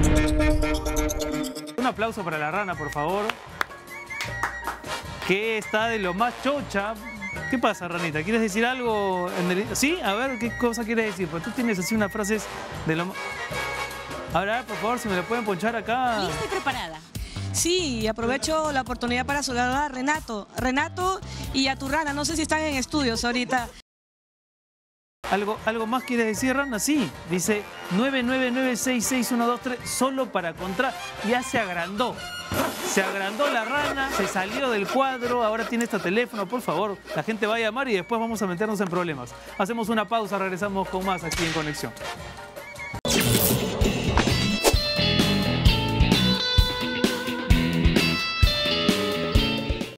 Un aplauso para la rana, por favor. Que está de lo más chocha. ¿Qué pasa, ranita? ¿Quieres decir algo? ¿Sí? A ver, ¿qué cosa quieres decir? Porque tú tienes así unas frases de lo más... Ahora, por favor, si me lo pueden ponchar acá. Lista y preparada. Sí, aprovecho la oportunidad para saludar a Renato. Renato y a tu rana, no sé si están en estudios ahorita. ¿Algo más quieres decir, Rana? Sí, dice 999666123 solo para Contra. Ya se agrandó. Se agrandó la rana, se salió del cuadro, ahora tiene este teléfono. Por favor, la gente va a llamar y después vamos a meternos en problemas. Hacemos una pausa, regresamos con más aquí en Conexión.